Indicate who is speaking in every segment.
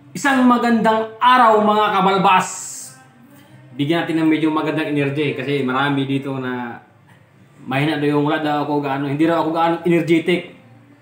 Speaker 1: Isang magandang araw mga kabalbas. Bigyan natin ng medyo magandang energy kasi marami dito na mahina daw yung wala daw ako gaano, hindi raw ako gaano energetic.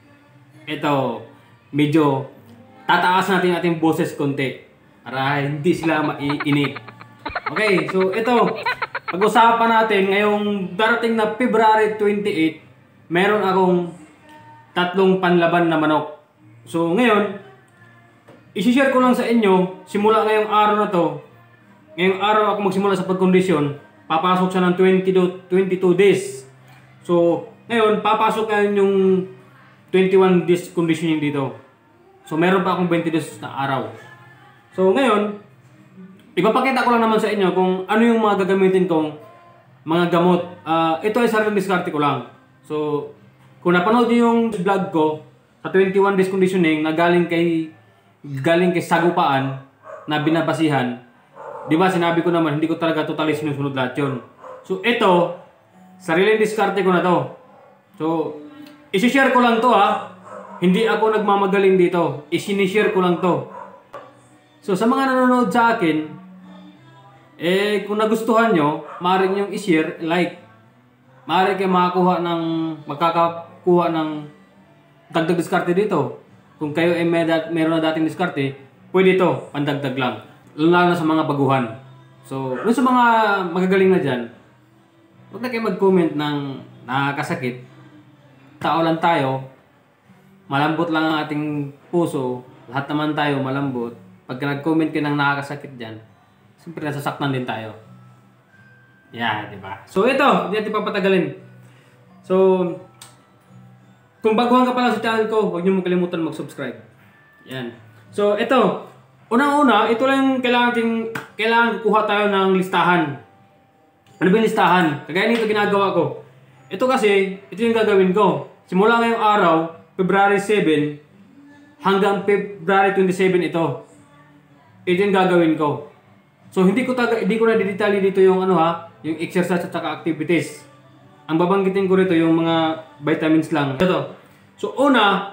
Speaker 1: Ito, medyo tataas natin ating boses konti para hindi sila maiinip. Okay, so ito, pag-usapan natin ngayong darating na February 28, meron akong tatlong panlaban na manok. So ngayon, i-share ko lang sa inyo, simula ngayong araw na to, ngayong araw ako magsimula sa pagkondisyon, papasok siya ng 22 days. So, ngayon, papasok na yung 21 days conditioning dito. So, meron pa akong 20 days na araw. So, ngayon, ipapakita ko lang naman sa inyo kung ano yung mga gagamitin kong mga gamot. Ito ay sariling diskarte ko lang. So, kung napanood nyo yung vlog ko sa 21 days conditioning na galing kay sagupaan na binabasihan, di ba sinabi ko naman hindi ko talaga totally sinusunod lahat yun. So ito, sariling diskarte ko na to. So isi-share ko lang to ha. Hindi ako nagmamagaling dito. Isinishare ko lang to. So sa mga nanonood sa akin, kung nagustuhan nyo, maaari nyo i-share, like. Maaari kayo makakakuha ng dagdag diskarte dito. Kung kayo ay meron na dating diskarte, pwede ito, pandagdag lang. Lalo na sa mga baguhan. So, sa mga magagaling na dyan, huwag na kayo mag-comment ng nakakasakit. Tao lang tayo. Malambot lang ang ating puso. Lahat naman tayo malambot. Pagka nag-comment kayo ng nakakasakit dyan, siyempre nasasaktan din tayo. Yeah, di ba? So, ito, hindi natin papatagalin. So, kung baguhan ka pa lang sa channel ko, huwag niyo makalimutan mag-subscribe. Yan. So, ito. Unang-una, ito lang yung kailangan kuha tayo ng listahan. Ano ba yung listahan? Kagaya nito ginagawa ko. Ito kasi, ito yung gagawin ko. Simula ngayong araw, February 7, hanggang February 27 ito. Ito yung gagawin ko. So, hindi ko na didetalye dito yung yung exercise at saka activities. Ang babanggitin ko rito yung mga vitamins lang. Ito. So, una,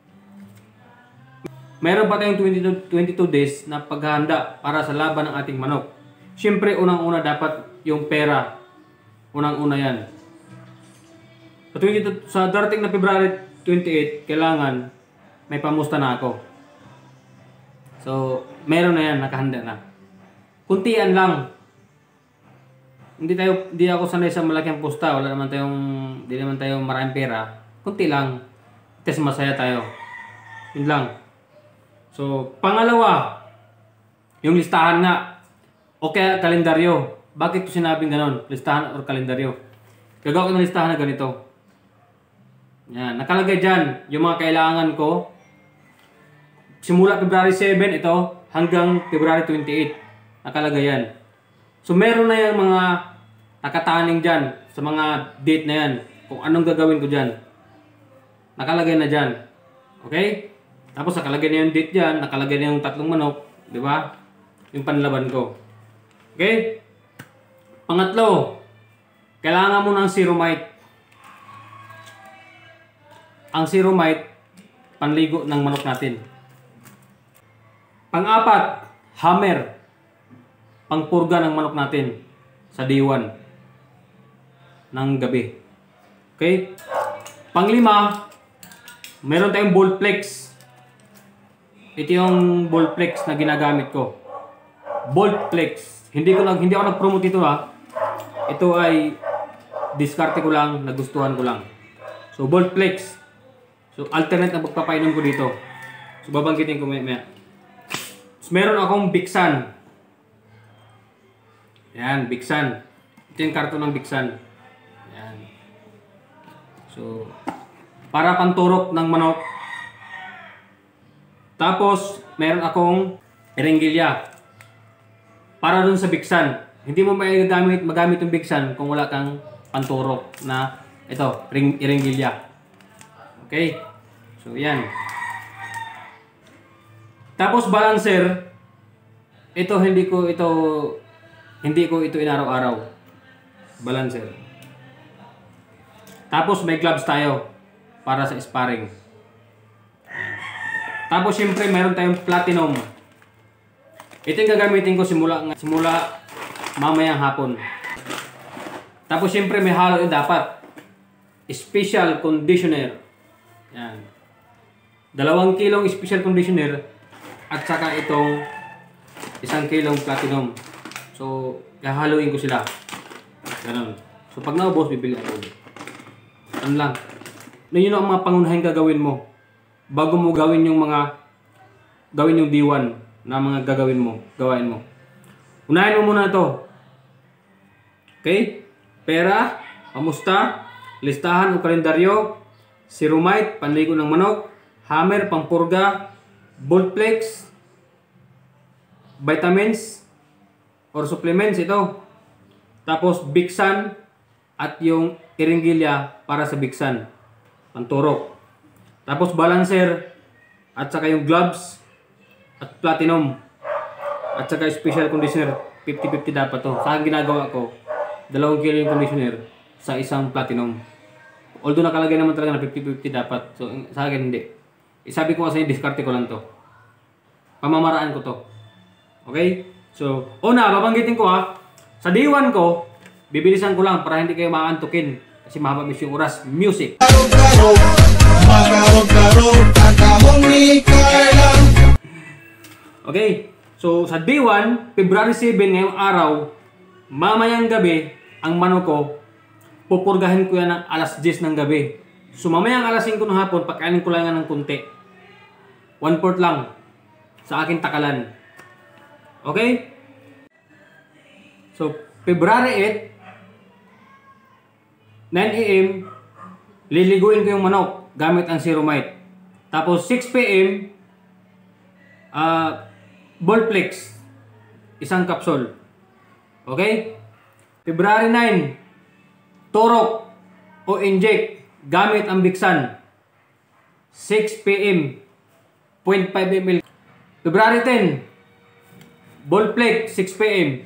Speaker 1: meron pa tayong 22 days na paghahanda para sa laban ng ating manok. Siyempre, unang-una dapat yung pera. Unang-una yan. Sa darating na February 28, kailangan may pamusta na ako. So, meron na yan, nakahanda na. Kuntian lang. Hindi ako sanay sa malaking pusta. Hindi naman tayo maraming pera. Kunti lang. Kasi masaya tayo. Yun lang. So, pangalawa, yung listahan nga. O kaya kalendaryo. Bakit ko sinabing ganon? Listahan o kalendaryo. Gagawa ko ng listahan na ganito. Yan. Nakalagay dyan yung mga kailangan ko. Simula February 7 ito hanggang February 28. Nakalagay yan. So, meron na yung mga nakataning dyan sa mga date na yan. Kung anong gagawin ko dyan. Nakalagay na dyan. Okay? Tapos nakalagay na yung date dyan. Nakalagay na yung tatlong manok. Di ba? Yung panlaban ko. Okay? Pangatlo, kailangan mo ng Seromite. Ang Seromite, panligo ng manok natin. Pang-apat, Hammer. Pangpurga ng manok natin sa day 1 ng gabi. Okay? Panglima, meron tayong Voltplex. Ito yung Voltplex na ginagamit ko. Voltplex. Hindi ako nag-promote ito ha. Ito ay diskarte ko lang, nagustuhan ko lang. So Voltplex. So alternate na pagpapainom ko dito. So babanggitin ko maya. So, meron akong Bixan. Yan, Bixan. Ito yung karton ng Bixan. Yan. So, para panturok ng manok. Tapos, meron akong Erengilya. Para dun sa Bixan. Hindi mo magamit yung Bixan kung wala kang panturok na ito, Erengilya. Okay? So, yan. Tapos, balancer. Hindi ko ito inaraw-araw. Balancer. Tapos may gloves tayo para sa sparring. Tapos syempre meron tayong platinum. Ito yung gagamitin ko simula mamayang hapon. Tapos siyempre may halo yun dapat. Special conditioner. Yan. 2 kilong special conditioner at saka itong 1 kilong platinum. So, hahaluin ko sila. Ganon. So, pag naubos, bibili ako. Ano lang. Yun ang mga pangunahing gagawin mo. Bago mo gawin yung D1 na mga gawain mo. Unahin mo muna ito. Okay? Pera, pamusta, listahan o kalendaryo, Ceromite, panligo ng manok, hammer, pampurga, Boltplex, vitamins or supplements ito. Tapos Bixan at yung Iringilya para sa Bixan, panturok. Tapos balancer at saka yung gloves at platinum at saka special conditioner. 50-50 dapat to. Sa akin ginagawa ko, 2 kilo yung conditioner sa isang platinum. Although nakalagay naman talaga na 50-50 dapat. So sa akin hindi. Isabi ko kasi diskarte ko lang to. Pamamaraan ko to. Okay? So, babanggitin ko ha. Sa D1 ko, bibilisan ko lang para hindi kayo maantukin. Kasi mahaba yung oras. Music! Okay, so sa D1, February 7 ngayong araw, mamayang gabi, ang manok ko, pupurgahin ko yan ng alas 10 ng gabi. So mamayang alas 5 ng hapon, pagkainin ko lang yan ng kunti. 1/4 lang sa aking takalan. Okay? So, February 8, 9 AM, liliguin ko yung manok gamit ang Ceromite. Tapos 6 PM, Boltplex, 1 kapsul. Okay? February 9, Torok o inject gamit ang Bixan. 6 PM, 0.5 ml. February 10, Boltplex, 6 PM.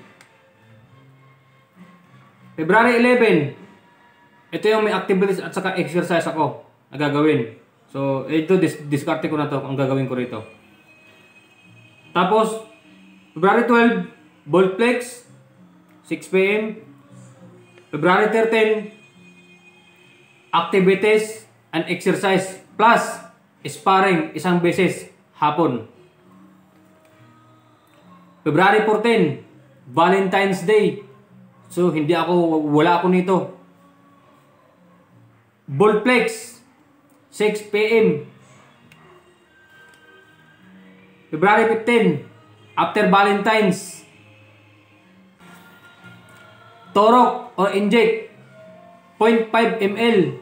Speaker 1: February 11, ito yung may activities at saka exercise ako na gagawin. So, ito, diskarte ko na to ang gagawin ko rito. Tapos, February 12, Boltplex, 6 PM. February 13, activities and exercise plus sparring 1 beses hapon. February 14, Valentine's Day. So, wala ako nito. Boltplex, 6 PM. February 15, after Valentine's, Torok or inject, 0.5 ml.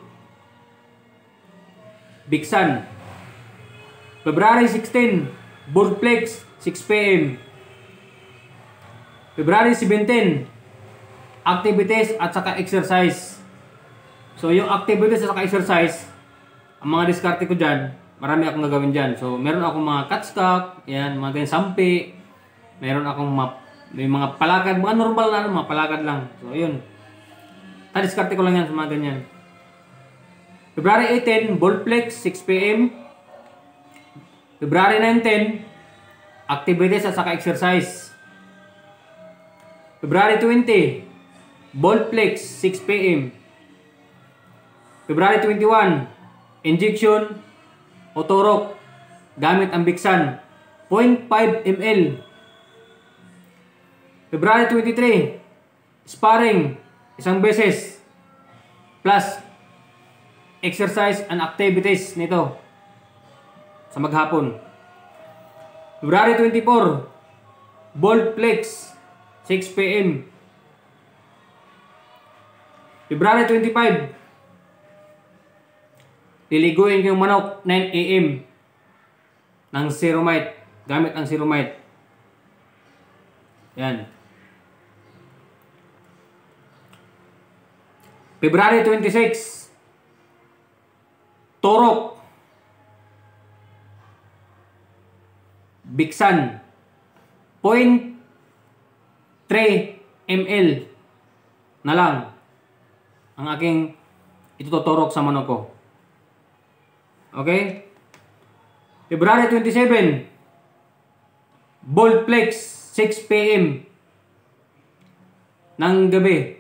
Speaker 1: Bixan. February 16, Boltplex, 6 PM. February 17, activities at saka exercise. So, yung activities at saka exercise, ang mga diskarte ko dyan, marami akong gagawin dyan. So, meron akong mga catstock, yan, mga ganyan, sampi. Meron akong may mga palakad, mga normal na mga palakad lang. So, yun. Diskarte ko lang yan sa mga ganyan. February 18, Boltplex, 6 PM. February 19, activities at saka exercise. February 20, Boltplex, 6 PM. February 21, injection o torok gamit ang Bixan, 0.5 ml. February 23, sparring 1 beses plus exercise and activities nito sa maghapon. February 24, Boltplex, 6 PM. February 25, liliguin ko yung manok 9 AM ng Ceromite, gamit ang Ceromite. Yan. February 26, Torok, Bixan, 0.3 ml na lang ang aking itututurok sa manok ko. Okay? February 27, Boltplex, 6 PM ng gabi.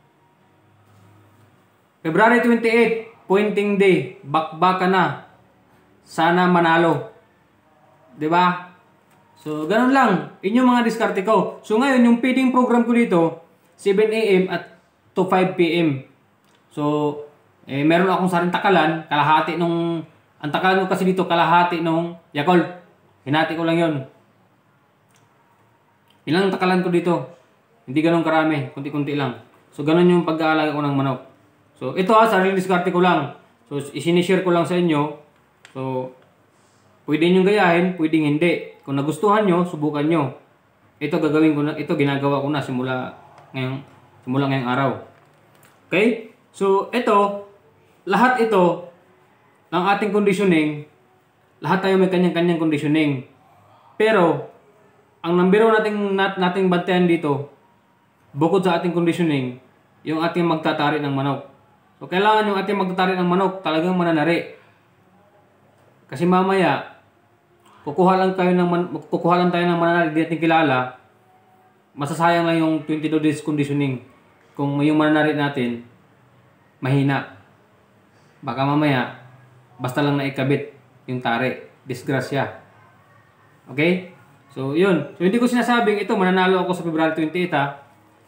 Speaker 1: February 28, pointing day. Bakbaka na. Sana manalo. 'Di ba? So, ganun lang. Yun yung mga diskarte ko. So, ngayon, yung feeding program ko dito, 7 AM at to 5 PM. So, meron akong saring takalan. Kalahati nung... Ang takalan ko kasi dito, kalahati nung Yakult. Hinati ko lang yun. Ilang takalan ko dito. Hindi ganun karami. Kunti-kunti lang. So, ganun yung pag-aalaga ko ng manok. So, ito sarili diskarte ko lang. So, isinishare ko lang sa inyo. So, pwede nyo gayahin, pwedeng hindi. Kung nagustuhan nyo, subukan nyo. Ito gagawin ko na, ito ginagawa ko na simula ngayong araw. Okay? So, lahat ito ng ating conditioning, lahat tayo may kanyang-kanyang conditioning. Pero, ang number 1 nating bantayan dito, bukod sa ating conditioning, yung ating magtatari ng manok. So, kailangan yung ating magtatari ng manok talagang mananari. Kasi mamaya, kukuha lang tayo ng mananari, di natin kilala, masasayang lang yung 22 days conditioning. Kung yung mananari natin, mahina. Baka mamaya, basta lang naikabit yung tari. Disgrasya. Okay? So, yun. So, hindi ko sinasabing ito, mananalo ako sa February 28, ha.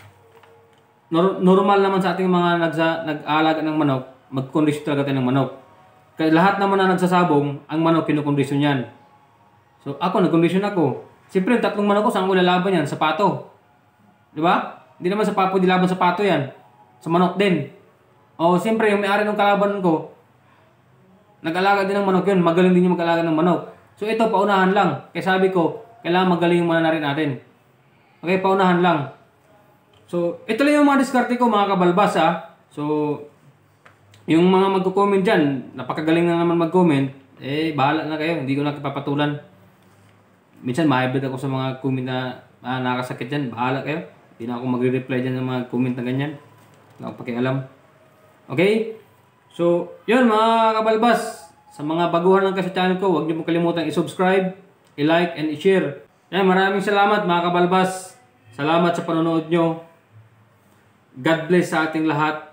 Speaker 1: Normal naman sa ating mga nag-aalaga ng manok, mag-condition talaga tayo ng manok. Kaya lahat naman na nagsasabong, ang manok kinukondisyon yan. So, ako, nag-condition ako. Siyempre, yung 3 manok ko, saan ko lalaban yan? Sa pato. Di ba? Hindi naman sa papo, di laban sa pato yan. Sa manok din. O, siyempre, yung may-ari ng kalaban ko, nag-alaga din ng manok yun. Magaling din yung mag-alaga ng manok. So, ito, paunahan lang. Kaya sabi ko, kailangan magaling yung mananari natin. Okay, paunahan lang. So, ito lang yung mga diskarte ko, mga kabalbas, ha. So, yung mga magko-comment dyan, napakagaling na naman mag-comment, bahala na kayo. Hindi ko na kapapatulan. Minsan, ma-hybrid ako sa mga comment na nakasakit dyan. Bahala kayo. Hindi na ako magre-reply dyan ng mga comment na ganyan. Wala akong pakialam. Okay? So, yun mga kabalbas. Sa mga baguhan lang kasi sa channel ko, huwag niyo po kalimutan i-subscribe, i-like, and i-share. Maraming salamat mga kabalbas. Salamat sa panonood nyo. God bless sa ating lahat.